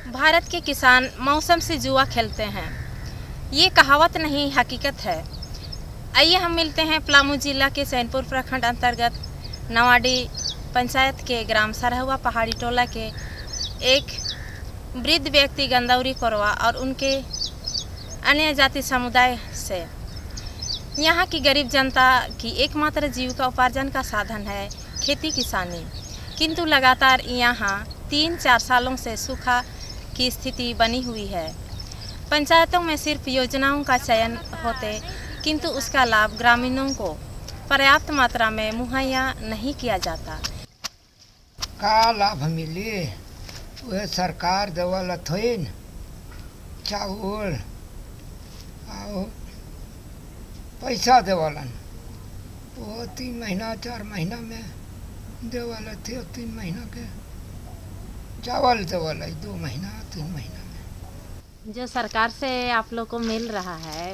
भारत के किसान मौसम से जुआ खेलते हैं। ये कहावत नहीं, हकीकत है। आइए हम मिलते हैं पलामू जिला के सैनपुर प्रखंड अंतर्गत नवाडी पंचायत के ग्राम सरहुआ पहाड़ी टोला के एक वृद्ध व्यक्ति गंदौरी कोरवा और उनके अन्य जाति समुदाय से। यहाँ की गरीब जनता की एकमात्र जीविका उपार्जन का साधन है खेती किसानी, किंतु लगातार यहाँ 3-4 सालों से सूखा की स्थिति बनी हुई है। पंचायतों में सिर्फ योजनाओं का चयन होते, किंतु उसका लाभ ग्रामीणों को पर्याप्त मात्रा में मुहैया नहीं किया जाता। का लाभ मिली वह सरकार देवल थोन चावल और पैसा देवलन, वो 3 महीना 4 महीना में देवल थे। 3 महीना के चावल देवल 2 महीना 3 महीना में। जो सरकार से आप लोग को मिल रहा है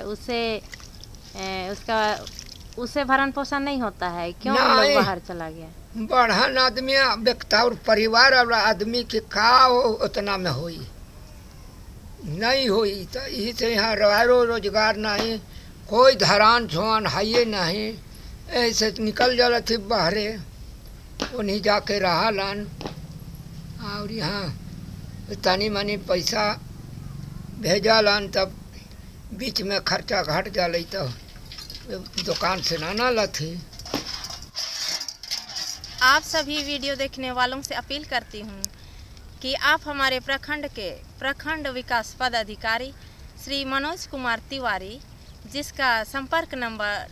उससे भरण पोषण नहीं होता है, क्यों लोग बाहर चला गया? बढ़न आदमी व्यक्ति और परिवार वाला आदमी के का उतना में होई नहीं होई, तो यही से यहाँ रोजगार नहीं, कोई धरान झोन है नहीं, ऐसे निकल जाला थी बाहरे, उन्हीं जाके रहा लन और यहाँ तनी मनी पैसा भेजा लन, तब बीच में खर्चा घट जाले तो दुकान से ना लथी। आप सभी वीडियो देखने वालों से अपील करती हूँ कि आप हमारे प्रखंड के प्रखंड विकास पदाधिकारी श्री मनोज कुमार तिवारी, जिसका संपर्क नंबर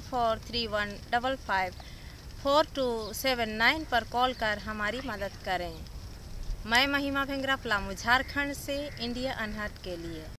9431554279 पर कॉल कर हमारी मदद करें। मैं महिमा भेंगरा, पलामू झारखंड से इंडिया अनहट के लिए।